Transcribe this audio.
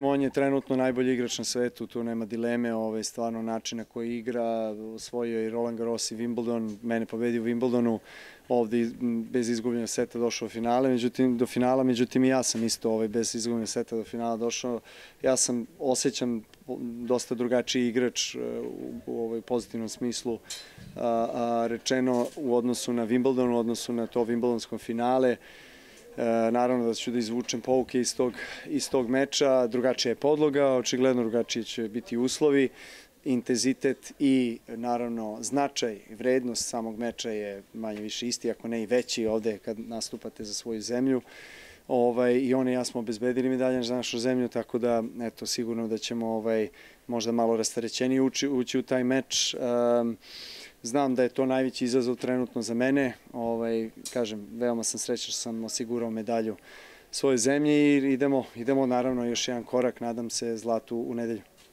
On je trenutno najbolji igrač na svetu, tu nema dileme, stvarno način na koji igra, osvojio je i Roland Garros i Wimbledon, mene pobedio u Wimbledonu, ovde bez izgubljenog seta došao do finala, međutim i ja sam isto bez izgubljenog seta do finala došao. Ja sam, osjećam dosta drugačiji igrač u pozitivnom smislu rečeno u odnosu na Wimbledon, u odnosu na to Wimbledonsko finale. Naravno da ću da izvučem pouke iz tog meča, drugačija je podloga, očigledno drugačiji će biti uslovi, intenzitet i naravno značaj, vrednost samog meča je manje više isti, ako ne i veći ovde kad nastupate za svoju zemlju. I on i ja smo obezbedili medalje za našu zemlju, tako da eto, sigurno da ćemo možda malo rasterećeniji ući u taj meč. Znam da je to najveći izazov trenutno za mene, kažem, veoma sam srećan što sam osigurao medalju svoje zemlji i idemo naravno još jedan korak, nadam se zlatu u nedelju.